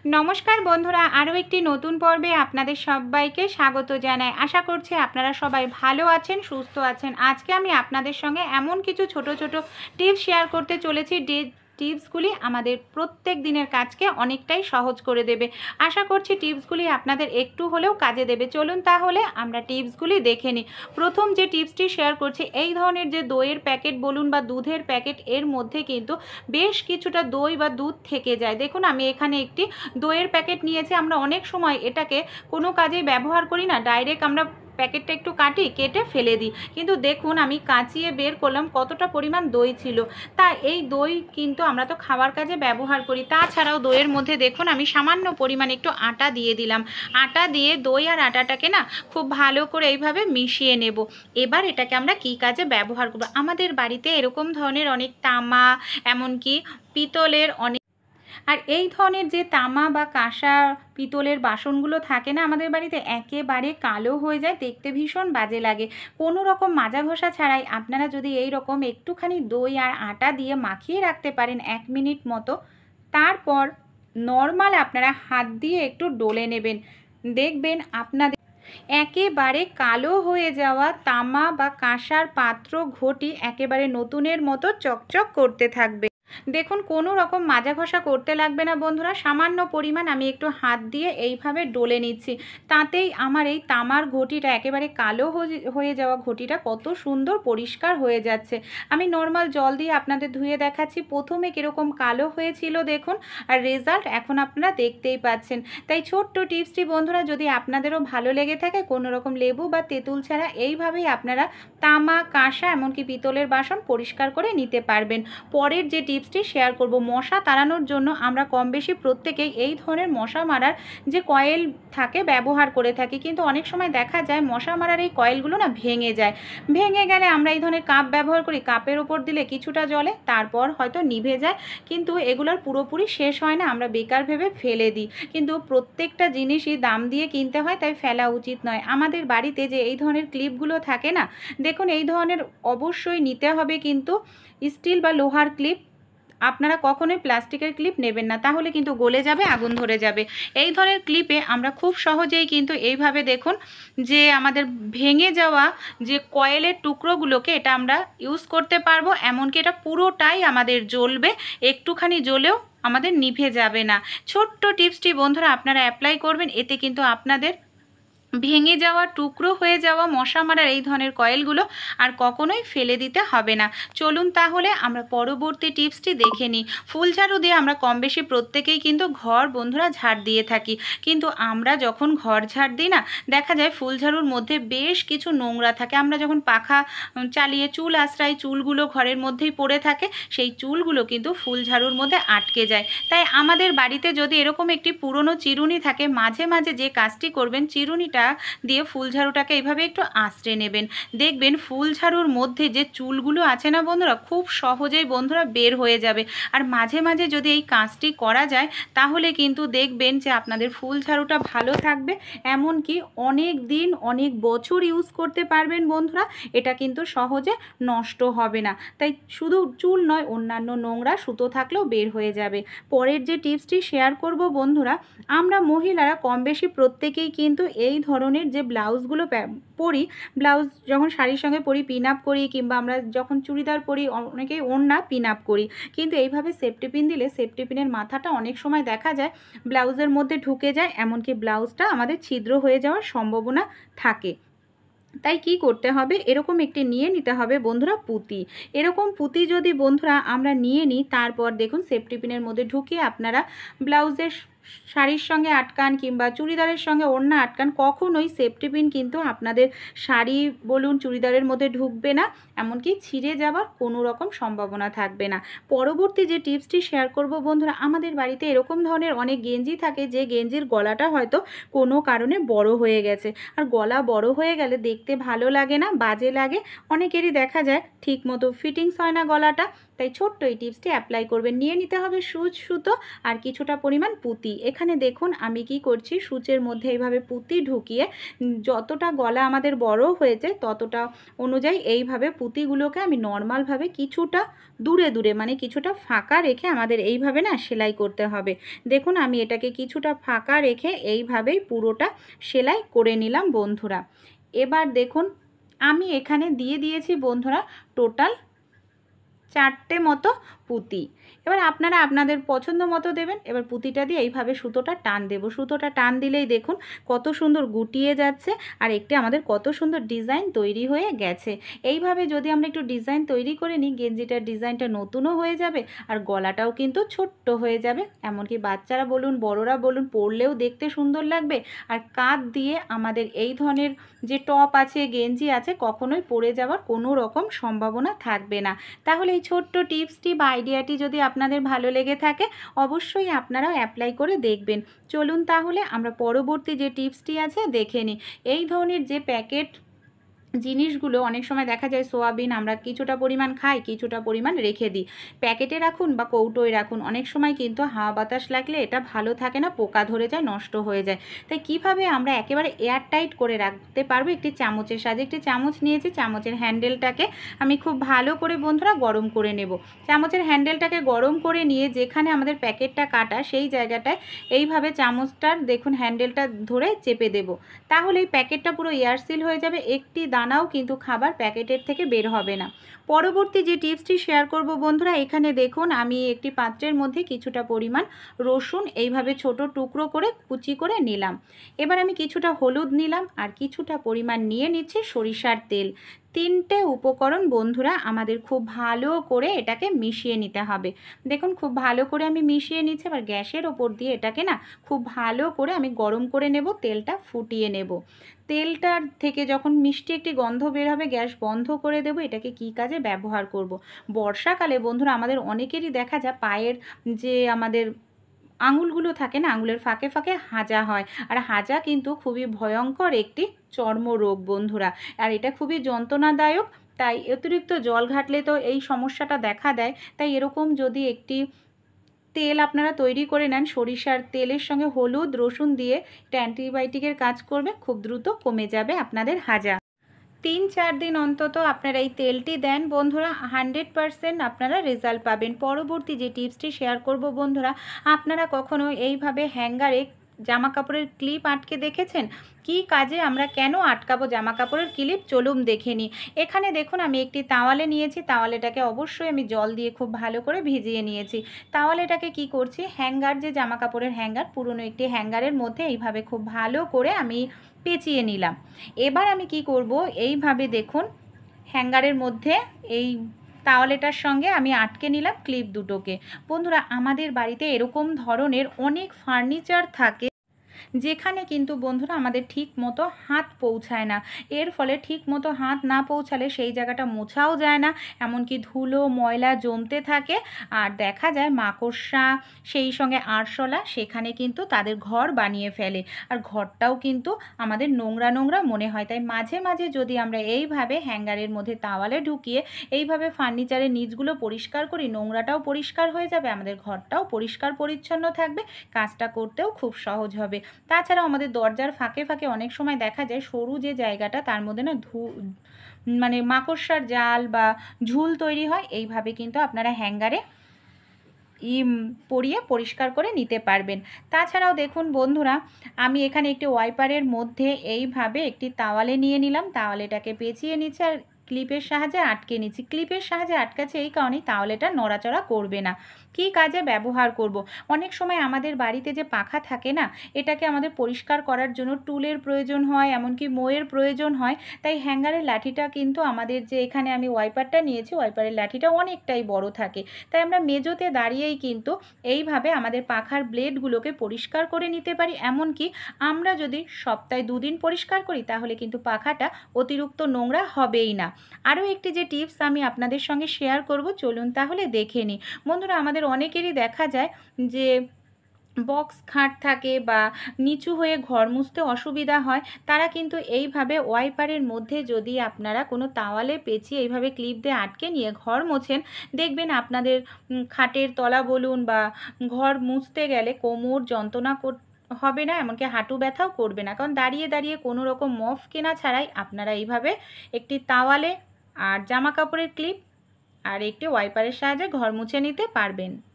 নমস্কার বন্ধুরা, আরও একটি নতুন পর্বে আপনাদের সবাইকে স্বাগত জানাই। আশা করছি আপনারা সবাই ভালো আছেন, সুস্থ আছেন। আজকে আমি আপনাদের সঙ্গে এমন কিছু ছোট ছোট টিপস শেয়ার করতে চলেছি যে টিপসগুলি আমাদের প্রত্যেক দিনের কাজকে অনেকটাই সহজ করে দেবে। আশা করছি টিপসগুলি আপনাদের একটু হলেও কাজে দেবে। চলুন তাহলে আমরা টিপসগুলি দেখে নিই। প্রথম যে টিপসটি শেয়ার করছি, এই ধরনের যে দইয়ের প্যাকেট বলুন বা দুধের প্যাকেট, এর মধ্যে কিন্তু বেশ কিছুটা দই বা দুধ থেকে যায়। দেখুন আমি এখানে একটি দইয়ের প্যাকেট নিয়েছি। আমরা অনেক সময় এটাকে কোনো কাজেই ব্যবহার করি না, ডাইরেক্ট আমরা প্যাকেটটা একটু কেটে ফেলে দিই। কিন্তু দেখুন আমি কাচিয়ে বের করলাম কতটা পরিমাণ দই ছিল। তা এই দই কিন্তু আমরা তো খাবার কাজে ব্যবহার করি। তাছাড়াও দইয়ের মধ্যে দেখুন আমি সামান্য পরিমাণ একটু আটা দিয়ে দিলাম। আটা দিয়ে দই আর আটাটাকে না খুব ভালো করে এইভাবে মিশিয়ে নেব। এবার এটাকে আমরা কী কাজে ব্যবহার করব? আমাদের বাড়িতে এরকম ধরনের অনেক তামা, এমনকি পিতলের অনেক, আর এই ধরনের যে তামা বা কাঁসা পিতলের বাসনগুলো থাকে না আমাদের বাড়িতে, একেবারে কালো হয়ে যায়, দেখতে ভীষণ বাজে লাগে। কোনো রকম মাজা ঘষা ছাড়াই আপনারা যদি এই রকম একটুখানি দই আর আটা দিয়ে মাখিয়ে রাখতে পারেন 1 মিনিট মতো, তারপর নর্মাল আপনারা হাত দিয়ে একটু ডলে নেবেন, দেখবেন আপনাদের একেবারে কালো হয়ে যাওয়া তামা বা কাঁসার পাত্র ঘটি একেবারে নতুনের মতো চকচক করতে থাকবে। দেখুন কোনো রকম মাজা ঘষা করতে লাগবে না বন্ধুরা। সামান্য পরিমাণ আমি একটু হাত দিয়ে এইভাবে ডলে নিচ্ছি, তাতেই আমার এই তামার ঘটিটা, একেবারে কালো হয়ে যাওয়া ঘটিটা কত সুন্দর পরিষ্কার হয়ে যাচ্ছে। আমি নর্মাল জল দিয়ে আপনাদের ধুয়ে দেখাচ্ছি। প্রথমে কীরকম কালো হয়েছিল দেখুন, আর রেজাল্ট এখন আপনারা দেখতেই পাচ্ছেন। তাই ছোট্ট টিপসটি বন্ধুরা যদি আপনাদেরও ভালো লেগে থাকে, কোনো রকম লেবু বা তেঁতুল ছাড়া এইভাবেই আপনারা তামা, কাঁসা, এমনকি পিতলের বাসন পরিষ্কার করে নিতে পারবেন। পরের যে টিপসটি শেয়ার করব, মশা তাড়ানোর জন্য আমরা কম বেশি প্রত্যেকেই এই ধরনের মশা মারার যে কয়েল থাকে ব্যবহার করে থাকি, কিন্তু অনেক সময় দেখা যায় মশা মারার এই কয়েলগুলো না ভেঙে যায়। ভেঙে গেলে আমরা এই ধরনের কাপ ব্যবহার করি, কাপের ওপর দিলে কিছুটা জলে, তারপর হয়তো নিভে যায়, কিন্তু এগুলোর পুরোপুরি শেষ হয় না, আমরা বেকার ভেবে ফেলে দিই। কিন্তু প্রত্যেকটা জিনিসই দাম দিয়ে কিনতে হয়, তাই ফেলা উচিত নয়। আমাদের বাড়িতে যে এই ধরনের ক্লিপগুলো থাকে না, দেখুন এই ধরনের অবশ্যই নিতে হবে, কিন্তু স্টিল বা লোহার ক্লিপ। আপনারা কখনোই প্লাস্টিকের ক্লিপ নেবেন না, তাহলে কিন্তু গলে যাবে, আগুন ধরে যাবে। এই ধরনের ক্লিপে আমরা খুব সহজেই কিন্তু এইভাবে দেখুন যে আমাদের ভেঙে যাওয়া যে কয়েলের টুকরোগুলোকে এটা আমরা ইউজ করতে পারবো। এমনকি এটা পুরোটাই আমাদের জ্বলবে, একটুখানি জ্বলেও আমাদের নিভে যাবে না। ছোট্ট টিপসটি বন্ধুরা আপনারা অ্যাপ্লাই করবেন, এতে কিন্তু আপনাদের ভেঙে যাওয়া, টুকরো হয়ে যাওয়া মশা মারার এই ধরনের কয়েলগুলো আর কখনোই ফেলে দিতে হবে না। চলুন তাহলে আমরা পরবর্তী টিপসটি দেখে নিই। ফুল ঝাড়ু দিয়ে আমরা কম বেশি প্রত্যেকেই কিন্তু ঘর বন্ধুরা ঝাড় দিয়ে থাকি, কিন্তু আমরা যখন ঘর ঝাড় দিই না, দেখা যায় ফুল ঝাড়ুর মধ্যে বেশ কিছু নোংরা থাকে। আমরা যখন পাখা চালিয়ে চুল আশ্রাই, চুলগুলো ঘরের মধ্যেই পড়ে থাকে, সেই চুলগুলো কিন্তু ফুল ঝাড়ুর মধ্যে আটকে যায়। তাই আমাদের বাড়িতে যদি এরকম একটি পুরনো চিরুনি থাকে, মাঝে মাঝে যে কাজটি করবেন, চিরুনিটা দিয়ে ফুল ঝাড়ুটাকে এইভাবে একটু আঁচড়ে নেবেন, দেখবেন ফুল ঝাড়ুর মধ্যে যে চুলগুলো আছে না বন্ধুরা, খুব সহজেই বন্ধুরা বের হয়ে যাবে। আর মাঝে মাঝে যদি এই কাজটি করা যায়, তাহলে কিন্তু দেখবেন যে আপনাদের ফুল ঝাড়ুটা ভালো থাকবে, এমনকি অনেক দিন, অনেক বছর ইউজ করতে পারবেন বন্ধুরা। এটা কিন্তু সহজে নষ্ট হবে না। তাই শুধু চুল নয়, অন্যান্য নোংরা সুতো থাকলেও বের হয়ে যাবে। পরের যে টিপসটি শেয়ার করব বন্ধুরা, আমরা মহিলারা কম বেশি প্রত্যেকেই কিন্তু এই ধরনের যে ব্লাউজগুলো পরি, ব্লাউজ যখন শাড়ির সঙ্গে পরি, পিন আপ করি, কিংবা আমরা যখন চুড়িদার পরি অনেকেই ওড়না পিন আপ করি, কিন্তু এইভাবে সেফটি পিন দিলে সেফটি পিনের মাথাটা অনেক সময় দেখা যায় ব্লাউজের মধ্যে ঢুকে যায়, এমনকি ব্লাউজটা আমাদের ছিদ্র হয়ে যাওয়ার সম্ভাবনা থাকে। তাই কি করতে হবে, এরকম একটি নিয়ে নিতে হবে বন্ধুরা পুঁতি। এরকম পুঁতি যদি বন্ধুরা আমরা নিয়ে নিই, তারপর দেখুন সেফটি পিনের মধ্যে ঢুকিয়ে আপনারা ব্লাউজের শাড়ির সঙ্গে আটকান কিংবা চুড়িদারের সঙ্গে ওড়না আটকান, কখনোই সেফটি পিন কিন্তু আপনাদের শাড়ি বলুন চুড়িদারের মধ্যে ঢুকবে না, এমনকি ছিঁড়ে যাওয়ার কোনো রকম সম্ভাবনা থাকবে না। পরবর্তী যে টিপসটি শেয়ার করব বন্ধুরা, আমাদের বাড়িতে এরকম ধরনের অনেক গেঞ্জি থাকে যে গেঞ্জির গলাটা হয়তো কোনো কারণে বড় হয়ে গেছে, আর গলা বড় হয়ে গেলে দেখতে ভালো লাগে না, বাজে লাগে, অনেকেরই দেখা যায় ঠিক মতো ফিটিংস হয় না গলাটা। তাই ছোট্ট এই টিপসটি অ্যাপ্লাই করবেন। নিয়ে নিতে হবে সূচ, সুতো আর কিছুটা পরিমাণ পুঁতি। এখানে দেখুন আমি কি করছি, সূচের মধ্যে এইভাবে পুঁতি ঢুকিয়ে যতটা গলা আমাদের বড় হয়েছে ততটা অনুযায়ী এইভাবে পুঁতিগুলোকে আমি নর্মালভাবে কিছুটা দূরে দূরে মানে কিছুটা ফাঁকা রেখে আমাদের এইভাবে না সেলাই করতে হবে। দেখুন আমি এটাকে কিছুটা ফাঁকা রেখে এইভাবেই পুরোটা সেলাই করে নিলাম বন্ধুরা। এবার দেখুন আমি এখানে দিয়ে দিয়েছি বন্ধুরা টোটাল 4টে মতো পুঁতি। এবার আপনারা আপনাদের পছন্দ মতো দেবেন। এবার পুঁতিটা দিয়ে এইভাবে সুতোটা টান দেব। সুতোটা টান দিলেই দেখুন কত সুন্দর গুটিয়ে যাচ্ছে আর একটি আমাদের কত সুন্দর ডিজাইন তৈরি হয়ে গেছে। এইভাবে যদি আমরা একটু ডিজাইন তৈরি করে নিই, গেঞ্জিটার ডিজাইনটা নতুনও হয়ে যাবে আর গলাটাও কিন্তু ছোট্ট হয়ে যাবে। এমনকি বাচ্চারা বলুন বড়রা বলুন পরলেও দেখতে সুন্দর লাগবে। আর কাঁধ দিয়ে আমাদের এই ধরনের যে টপ আছে, গেঞ্জি আছে, কখনোই পরে যাওয়ার কোনো রকম সম্ভাবনা থাকবে না। তাহলে এই ছোট্ট টিপসটি বা আইডিয়াটি যদি আপনাদের ভালো লেগে থাকে অবশ্যই আপনারাও অ্যাপ্লাই করে দেখবেন। চলুন তাহলে আমরা পরবর্তী যে টিপসটি আছে দেখে নিই। এই ধরনের যে প্যাকেট জিনিসগুলো অনেক সময় দেখা যায় সোয়াবিন আমরা কিছুটা পরিমাণ খাই, কিছুটা পরিমাণ রেখে দিই। প্যাকেটে রাখুন বা কৌটোয় রাখুন, অনেক সময় কিন্তু হাওয়া বাতাস লাগলে এটা ভালো থাকে না, পোকা ধরে যায়, নষ্ট হয়ে যায়। তাই কিভাবে আমরা একেবারে এয়ারটাইট করে রাখতে পারবো, একটি চামচের সাহায্যে। একটি চামচ নিয়েছি, চামচের হ্যান্ডেলটাকে আমি খুব ভালো করে বন্ধুরা গরম করে নেব। চামচের হ্যান্ডেলটাকে গরম করে নিয়ে যেখানে আমাদের প্যাকেটটা কাটা সেই জায়গাটায় এইভাবে চামচটার দেখুন হ্যান্ডেলটা ধরে চেপে দেব। তাহলে এই প্যাকেটটা পুরো এয়ারসিল হয়ে যাবে, একটি দানাও কিন্তু খাবার প্যাকেটের থেকে বের হবে না। পরবর্তী যে টিপসটি শেয়ার করব বন্ধুরা, এখানে দেখুন আমি একটি পাত্রের মধ্যে কিছুটা পরিমাণ রসুন এইভাবে ছোট টুকরো করে কুচি করে নিলাম। এবার আমি কিছুটা হলুদ নিলাম আর কিছুটা পরিমাণ নিয়ে নিচ্ছি সরিষার তেল। 3টে উপকরণ বন্ধুরা আমাদের খুব ভালো করে এটাকে মিশিয়ে নিতে হবে। দেখুন খুব ভালো করে আমি মিশিয়ে নিচ্ছি। এবার গ্যাসের ওপর দিয়ে এটাকে না খুব ভালো করে আমি গরম করে নেব, তেলটা ফুটিয়ে নেব। তেলটার থেকে যখন মিষ্টি একটি গন্ধ বের হবে গ্যাস বন্ধ করে দেব। এটাকে কি কাজে ব্যবহার করব? বর্ষাকালে বন্ধুরা আমাদের অনেকেরই দেখা যায় পায়ের যে আমাদের আঙুলগুলো থাকে না, আঙুলের ফাঁকে ফাঁকে হাজা হয়। আর হাজা কিন্তু খুবই ভয়ঙ্কর একটি চর্মরোগ বন্ধুরা, আর এটা খুবই যন্ত্রণাদায়ক। তাই অতিরিক্ত জল ঘাটলে তো এই সমস্যাটা দেখা দেয়। তাই এরকম যদি একটি তেল আপনারা তৈরি করে নেন, সরিষার তেলের সঙ্গে হলুদ রসুন দিয়ে, এটা অ্যান্টিবায়োটিকের কাজ করবে, খুব দ্রুত কমে যাবে আপনাদের হাজা। 3-4 দিন অন্তত আপনারা এই তেলটি দেন বন্ধুরা, 100% আপনারা রেজাল্ট পাবেন। পরবর্তী যে টিপসটি শেয়ার করব বন্ধুরা, আপনারা কখনো এইভাবে হ্যাঙ্গারে জামা কাপড়ের ক্লিপ আটকে দেখেছেন? কি কাজে আমরা কেন আটকাবো জামা কাপড়ের ক্লিপ, চলুন দেখে নিই। এখানে দেখুন আমি একটি তাওয়ালে নিয়েছি, তাওয়ালেটাকে অবশ্যই আমি জল দিয়ে খুব ভালো করে ভিজিয়ে নিয়েছি। তাওয়ালেটাকে কি করছি, হ্যাঙ্গার যে জামা কাপড়ের হ্যাঙ্গার, পুরনো একটি হ্যাঙ্গারের মধ্যে এইভাবে খুব ভালো করে আমি পেঁচিয়ে নিলাম। এবার আমি কি করব, এইভাবে দেখুন হ্যাঙ্গারের মধ্যে এই তাওয়ালেটার সঙ্গে আমি আটকে নিলাম ক্লিপ দুটোকে। বন্ধুরা আমাদের বাড়িতে এরকম ধরনের অনেক ফার্নিচার থাকে যেখানে কিন্তু বন্ধুরা আমাদের ঠিক মতো হাত পৌঁছায় না। এর ফলে ঠিক মতো হাত না পৌঁছালে সেই জায়গাটা মোছাও যায় না, এমনকি ধুলো ময়লা জমতে থাকে। আর দেখা যায় মাকড়সা, সেই সঙ্গে আরশোলা সেখানে কিন্তু তাদের ঘর বানিয়ে ফেলে। আর ঘরটাও কিন্তু আমাদের নোংরা নোংরা মনে হয়। তাই মাঝে মাঝে যদি আমরা এইভাবে হ্যাঙ্গারের মধ্যে তাওয়ালে ঢুকিয়ে এইভাবে ফার্নিচারের নিচগুলো পরিষ্কার করি, নোংরাটাও পরিষ্কার হয়ে যাবে, আমাদের ঘরটাও পরিষ্কার পরিচ্ছন্ন থাকবে, কাজটা করতেও খুব সহজ হবে। তাছাড়াও আমাদের দরজার ফাঁকে ফাঁকে অনেক সময় দেখা যায় সরু যে জায়গাটা তার মধ্যে না মানে মাকড়সার জাল বা ঝুল তৈরি হয়। এইভাবে কিন্তু আপনারা হ্যাঙ্গারে পরিয়ে পরিষ্কার করে নিতে পারবেন। তাছাড়াও দেখুন বন্ধুরা আমি এখানে একটি ওয়াইপারের মধ্যে এইভাবে একটি তাওয়ালে নিয়ে নিলাম, তাওয়ালেটাকে পেঁচিয়ে নিচ্ছি আর ক্লিপের সাহায্যে আটকে নিচ্ছি। ক্লিপের সাহায্যে আটকাচ্ছে এই কারণেই তাওয়ালেটা নড়াচড়া করবে না। কী কাজে ব্যবহার করব, অনেক সময় আমাদের বাড়িতে যে পাখা থাকে না, এটাকে আমাদের পরিষ্কার করার জন্য টুলের প্রয়োজন হয়, এমনকি মোয়ের প্রয়োজন হয়। তাই হ্যাঙ্গারের লাঠিটা কিন্তু আমাদের যে এখানে আমি ওয়াইপারটা নিয়েছি, ওয়াইপারের লাঠিটা অনেকটাই বড় থাকে। তাই আমরা মেজোতে দাঁড়িয়েই কিন্তু এইভাবে আমাদের পাখার ব্লেডগুলোকে পরিষ্কার করে নিতে পারি। এমনকি আমরা যদি সপ্তাহে 2 দিন পরিষ্কার করি তাহলে কিন্তু পাখাটা অতিরিক্ত নোংরা হবেই না। আরও একটি যে টিপস আমি আপনাদের সঙ্গে শেয়ার করব, চলুন তাহলে দেখে নিই। বন্ধুরা আমাদের অনেকেরই দেখা যায় যে বক্স খাট থাকে বা নিচু হয়ে ঘর মুছতে অসুবিধা হয়, তারা কিন্তু এইভাবে ওয়াইপারের মধ্যে যদি আপনারা কোনো তাওয়ালে পেঁচিয়ে এইভাবে ক্লিপ দিয়ে আটকে নিয়ে ঘর মোছেন, দেখবেন আপনাদের খাটের তলা বলুন বা ঘর মুছতে গেলে কোমর যন্ত্রণা হবে না, এমনকি হাঁটু ব্যথাও করবে না। কারণ দাঁড়িয়ে দাঁড়িয়ে কোনো রকম মফ কেনা ছাড়াই আপনারা এইভাবে একটি তাওয়ালে আর জামা কাপড়ের ক্লিপ আর একটি ওয়াইপারের সাহায্যে ঘর মুছে নিতে পারবেন।